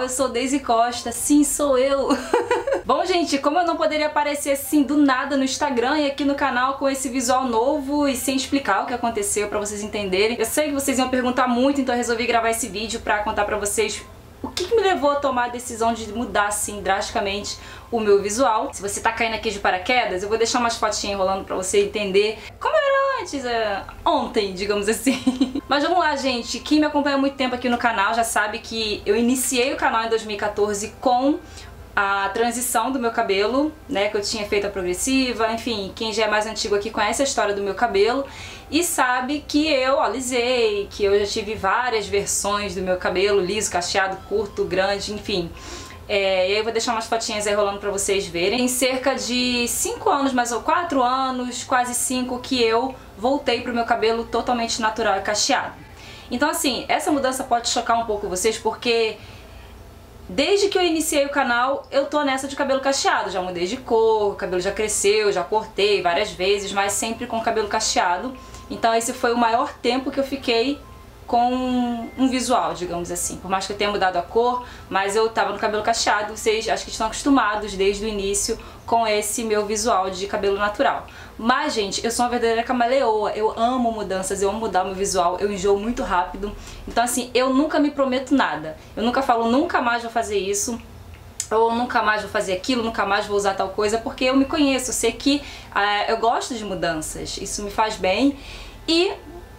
eu sou Daisy Costa, sim, sou eu. Bom, gente, como eu não poderia aparecer assim do nada no Instagram e aqui no canal com esse visual novo e sem explicar o que aconteceu pra vocês entenderem, eu sei que vocês iam perguntar muito, então eu resolvi gravar esse vídeo pra contar pra vocês o que me levou a tomar a decisão de mudar assim drasticamente o meu visual. Se você tá caindo aqui de paraquedas, eu vou deixar umas fotinhas rolando pra você entender como era antes, ontem, digamos assim. Mas vamos lá, gente. Quem me acompanha há muito tempo aqui no canal já sabe que eu iniciei o canal em 2014 com a transição do meu cabelo, né, que eu tinha feito a progressiva, enfim, quem já é mais antigo aqui conhece a história do meu cabelo e sabe que eu alisei, que eu já tive várias versões do meu cabelo, liso, cacheado, curto, grande, enfim. E aí eu vou deixar umas fotinhas aí rolando pra vocês verem. Em cerca de 5 anos, mais ou 4 anos, quase 5, que eu voltei pro meu cabelo totalmente natural e cacheado. Então assim, essa mudança pode chocar um pouco vocês porque desde que eu iniciei o canal, eu tô nessa de cabelo cacheado. Já mudei de cor, o cabelo já cresceu, já cortei várias vezes, mas sempre com cabelo cacheado. Então esse foi o maior tempo que eu fiquei com um visual, digamos assim. Por mais que eu tenha mudado a cor, mas eu tava no cabelo cacheado. Vocês acho que estão acostumados desde o início com esse meu visual de cabelo natural. Mas, gente, eu sou uma verdadeira camaleoa. Eu amo mudanças, eu amo mudar meu visual, eu enjoo muito rápido. Então, assim, eu nunca me prometo nada. Eu nunca falo, nunca mais vou fazer isso, ou nunca mais vou fazer aquilo, nunca mais vou usar tal coisa, porque eu me conheço, eu sei que eu gosto de mudanças, isso me faz bem. E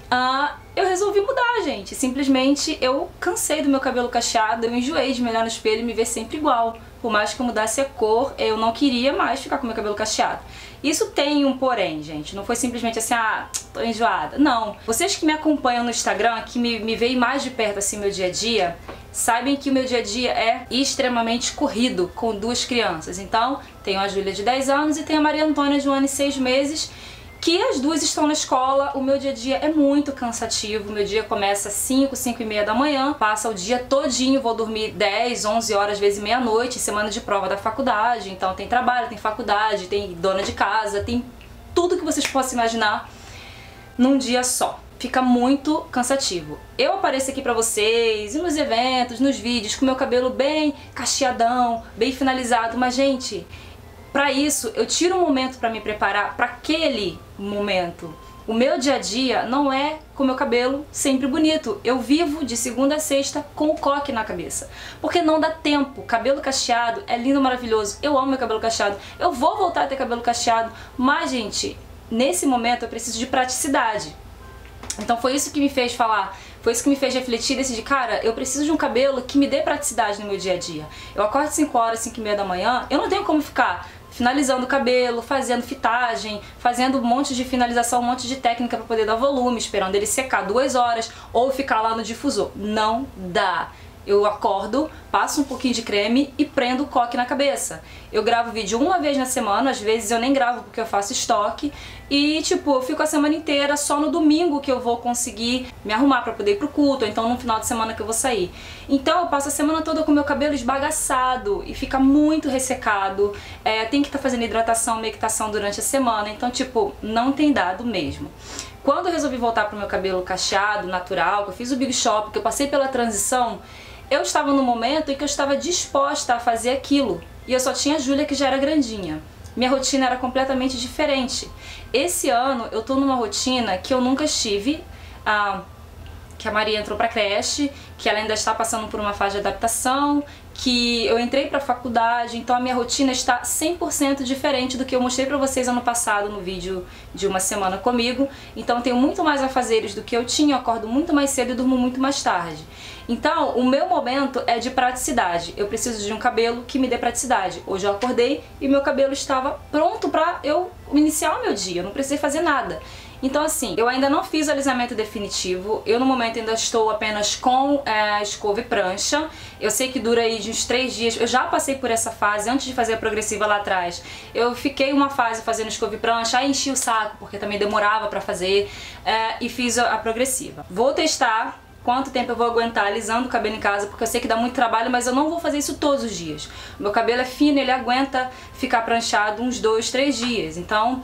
eu resolvi mudar, gente. Simplesmente eu cansei do meu cabelo cacheado, eu enjoei de me olhar no espelho e me ver sempre igual. Por mais que eu mudasse a cor, eu não queria mais ficar com meu cabelo cacheado. Isso tem um porém, gente. Não foi simplesmente assim, tô enjoada. Não. Vocês que me acompanham no Instagram, que me veem mais de perto assim meu dia a dia, sabem que o meu dia a dia é extremamente corrido com 2 crianças. Então, tenho a Júlia de 10 anos e tenho a Maria Antônia de 1 ano e 6 meses, que as duas estão na escola. O meu dia a dia é muito cansativo. Meu dia começa às 5, 5 e meia da manhã, passa o dia todinho, vou dormir 10, 11 horas, às vezes meia-noite, semana de prova da faculdade. Então tem trabalho, tem faculdade, tem dona de casa, tem tudo que vocês possam imaginar num dia só. Fica muito cansativo. Eu apareço aqui pra vocês, e nos eventos, nos vídeos, com meu cabelo bem cacheadão, bem finalizado, mas gente, pra isso, eu tiro um momento pra me preparar pra aquele momento. O meu dia a dia não é com o meu cabelo sempre bonito. Eu vivo de segunda a sexta com o coque na cabeça. Porque não dá tempo. Cabelo cacheado é lindo, maravilhoso. Eu amo meu cabelo cacheado. Eu vou voltar a ter cabelo cacheado. Mas, gente, nesse momento eu preciso de praticidade. Então foi isso que me fez falar, foi isso que me fez refletir, decidir, cara, eu preciso de um cabelo que me dê praticidade no meu dia a dia. Eu acordo 5 horas, 5 e meia da manhã, eu não tenho como ficar finalizando o cabelo, fazendo fitagem, fazendo um monte de finalização, um monte de técnica para poder dar volume, esperando ele secar 2 horas ou ficar lá no difusor. Não dá. Eu acordo, passo um pouquinho de creme e prendo o coque na cabeça. Eu gravo vídeo uma vez na semana, às vezes eu nem gravo porque eu faço estoque. E tipo, eu fico a semana inteira, só no domingo que eu vou conseguir me arrumar pra poder ir pro culto, ou então no final de semana que eu vou sair. Então eu passo a semana toda com o meu cabelo esbagaçado e fica muito ressecado. Tem que estar fazendo hidratação, meditação durante a semana, então tipo, não tem dado mesmo. Quando eu resolvi voltar pro meu cabelo cacheado, natural, que eu fiz o Big Shop, que eu passei pela transição, eu estava num momento em que eu estava disposta a fazer aquilo. E eu só tinha a Júlia, que já era grandinha. Minha rotina era completamente diferente. Esse ano eu tô numa rotina que eu nunca estive, que a Maria entrou pra creche, que ela ainda está passando por uma fase de adaptação, que eu entrei pra faculdade, então a minha rotina está 100% diferente do que eu mostrei pra vocês ano passado no vídeo de uma semana comigo. Então eu tenho muito mais afazeres do que eu tinha, eu acordo muito mais cedo e durmo muito mais tarde. Então o meu momento é de praticidade, eu preciso de um cabelo que me dê praticidade. Hoje eu acordei e meu cabelo estava pronto pra eu iniciar o meu dia, eu não precisei fazer nada. Então assim, eu ainda não fiz o alisamento definitivo, eu no momento ainda estou apenas com escova e prancha. Eu sei que dura aí de uns 3 dias, eu já passei por essa fase antes de fazer a progressiva lá atrás. Eu fiquei uma fase fazendo escova e prancha, aí enchi o saco porque também demorava pra fazer, e fiz a progressiva. Vou testar quanto tempo eu vou aguentar alisando o cabelo em casa, porque eu sei que dá muito trabalho, mas eu não vou fazer isso todos os dias. O meu cabelo é fino, ele aguenta ficar pranchado uns 2, 3 dias, então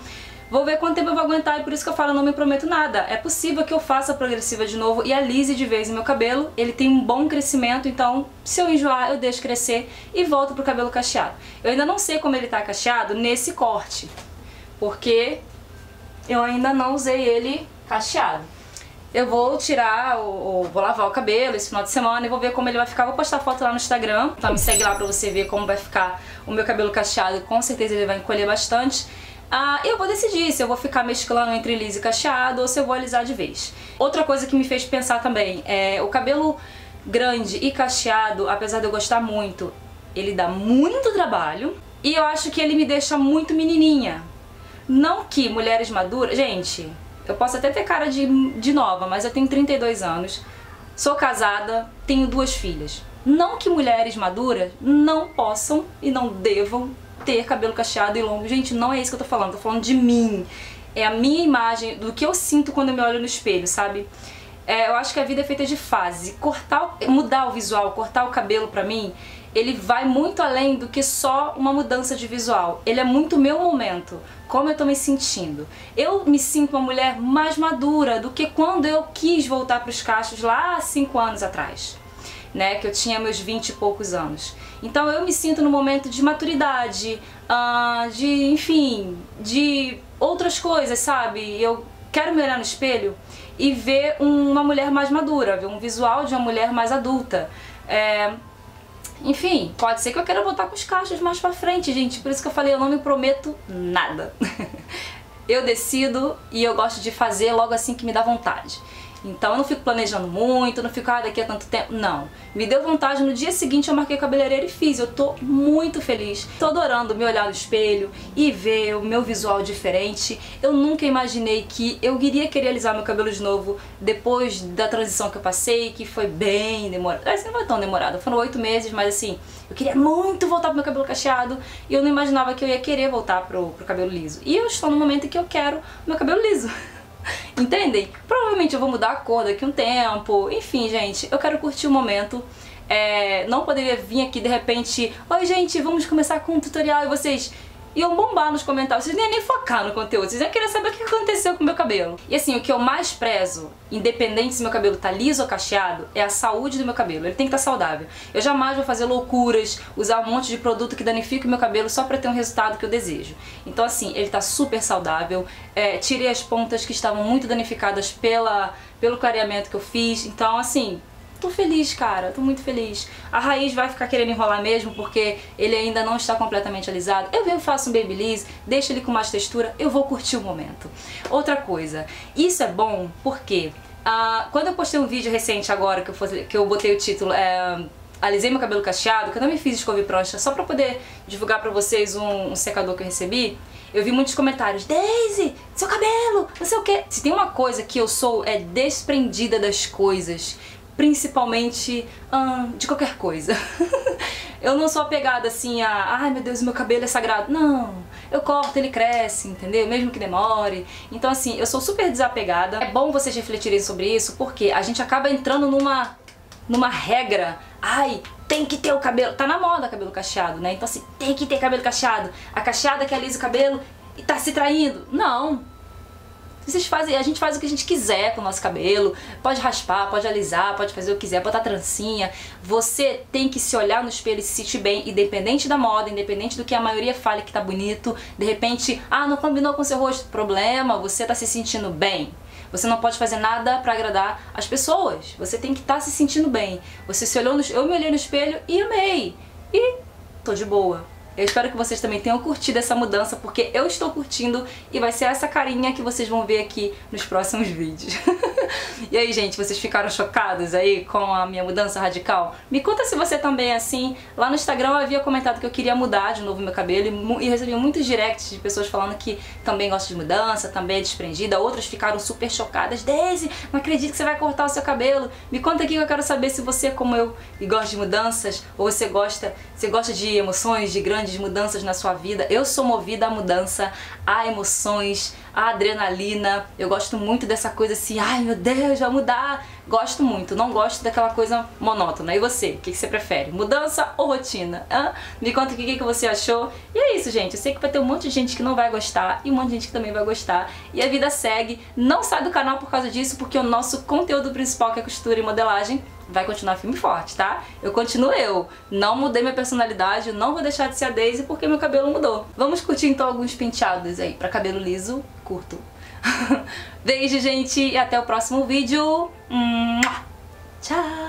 Vou ver quanto tempo eu vou aguentar e por isso que eu falo, eu não me prometo nada. É possível que eu faça a progressiva de novo e alise de vez o meu cabelo. Ele tem um bom crescimento, então se eu enjoar eu deixo crescer e volto pro cabelo cacheado. Eu ainda não sei como ele tá cacheado nesse corte, porque eu ainda não usei ele cacheado. Eu vou tirar, vou lavar o cabelo esse final de semana e vou ver como ele vai ficar. Vou postar foto lá no Instagram, então me segue lá pra você ver como vai ficar o meu cabelo cacheado. Com certeza ele vai encolher bastante. Eu vou decidir se eu vou ficar mesclando entre liso e cacheado ou se eu vou alisar de vez. Outra coisa que me fez pensar também é o cabelo grande e cacheado, apesar de eu gostar muito, ele dá muito trabalho e eu acho que ele me deixa muito menininha. Não que mulheres maduras... Gente, eu posso até ter cara de nova, mas eu tenho 32 anos, sou casada, tenho 2 filhas. Não que mulheres maduras não possam e não devam ter cabelo cacheado e longo. Gente, não é isso que eu tô falando de mim. É a minha imagem, do que eu sinto quando eu me olho no espelho, sabe? Eu acho que a vida é feita de fase. Mudar o visual, cortar o cabelo pra mim, ele vai muito além do que só uma mudança de visual. Ele é muito meu momento, como eu tô me sentindo. Eu me sinto uma mulher mais madura do que quando eu quis voltar pros cachos lá há 5 anos atrás, né, que eu tinha meus 20 e poucos anos. Então eu me sinto no momento de maturidade, enfim, de outras coisas, sabe? Eu quero me olhar no espelho e ver uma mulher mais madura, ver um visual de uma mulher mais adulta. Enfim, pode ser que eu queira voltar com os cachos mais pra frente, gente. Por isso que eu falei, eu não me prometo nada. Eu decido e eu gosto de fazer logo assim que me dá vontade. Então eu não fico planejando muito, não fico, daqui a tanto tempo. Não. Me deu vontade, no dia seguinte eu marquei cabeleireiro e fiz. Eu tô muito feliz. Tô adorando me olhar no espelho e ver o meu visual diferente. Eu nunca imaginei que eu iria querer alisar meu cabelo de novo depois da transição que eu passei, que foi bem demorada. Não foi tão demorada, foram 8 meses, mas assim, eu queria muito voltar pro meu cabelo cacheado e eu não imaginava que eu ia querer voltar pro cabelo liso. E eu estou no momento em que eu quero meu cabelo liso. Entendem? Provavelmente eu vou mudar a cor daqui a um tempo. Enfim, gente, eu quero curtir o momento. Não poderia vir aqui de repente, oi gente, vamos começar com um tutorial e vocês iam bombar nos comentários, vocês nem focar no conteúdo, vocês iam querer saber o que aconteceu com o meu cabelo. E assim, o que eu mais prezo, independente se meu cabelo tá liso ou cacheado, é a saúde do meu cabelo. Ele tem que estar saudável. Eu jamais vou fazer loucuras, usar um monte de produto que danifica o meu cabelo só pra ter um resultado que eu desejo. Então assim, ele tá super saudável. Tirei as pontas que estavam muito danificadas pelo clareamento que eu fiz. Então assim, tô feliz, cara, tô muito feliz. A raiz vai ficar querendo enrolar mesmo, porque ele ainda não está completamente alisado. Eu venho, faço um babyliss, deixo ele com mais textura, eu vou curtir o momento. Outra coisa, isso é bom porque quando eu postei um vídeo recente agora, que eu botei o título, alisei meu cabelo cacheado, que eu também fiz escova e prancha, só pra poder divulgar pra vocês um secador que eu recebi, eu vi muitos comentários, Daisy, seu cabelo, não sei o que. Se tem uma coisa que eu sou, é desprendida das coisas. Principalmente de qualquer coisa. Eu não sou apegada assim ai meu Deus, meu cabelo é sagrado. Não, eu corto, ele cresce, entendeu? Mesmo que demore. Então assim, eu sou super desapegada. É bom vocês refletirem sobre isso, porque a gente acaba entrando numa regra. Ai, tem que ter o cabelo, tá na moda cabelo cacheado, né? Então assim, tem que ter cabelo cacheado. A cacheada que alisa o cabelo e tá se traindo. Não. A gente faz o que a gente quiser com o nosso cabelo, pode raspar, pode alisar, pode fazer o que quiser, botar trancinha. Você tem que se olhar no espelho e se sentir bem, independente da moda, independente do que a maioria fale que tá bonito. De repente, não combinou com seu rosto, problema, você tá se sentindo bem. Você não pode fazer nada pra agradar as pessoas, você tem que estar se sentindo bem. Você se olhou eu me olhei no espelho e amei, e tô de boa. Eu espero que vocês também tenham curtido essa mudança, porque eu estou curtindo e vai ser essa carinha que vocês vão ver aqui nos próximos vídeos. E aí, gente, vocês ficaram chocados aí com a minha mudança radical? Me conta se você também é assim. Lá no Instagram eu havia comentado que eu queria mudar de novo meu cabelo e recebi muitos directs de pessoas falando que também gosta de mudança, também é desprendida. Outras ficaram super chocadas. Daisy, não acredito que você vai cortar o seu cabelo. Me conta aqui que eu quero saber se você é como eu e gosta de mudanças, ou você gosta de emoções, de grandes mudanças na sua vida. Eu sou movida à mudança, a emoções, a adrenalina. Eu gosto muito dessa coisa assim, ai meu meu Deus, vai mudar. Gosto muito, não gosto daquela coisa monótona. E você? O que você prefere? Mudança ou rotina? Me conta o que você achou. E é isso, gente. Eu sei que vai ter um monte de gente que não vai gostar e um monte de gente que também vai gostar. E a vida segue. Não sai do canal por causa disso, porque o nosso conteúdo principal, que é costura e modelagem, vai continuar firme e forte, tá? Eu continuo eu. Não mudei minha personalidade, não vou deixar de ser a Daisy porque meu cabelo mudou. Vamos curtir então alguns penteados aí pra cabelo liso, curto. Beijo, gente, e até o próximo vídeo. Tchau!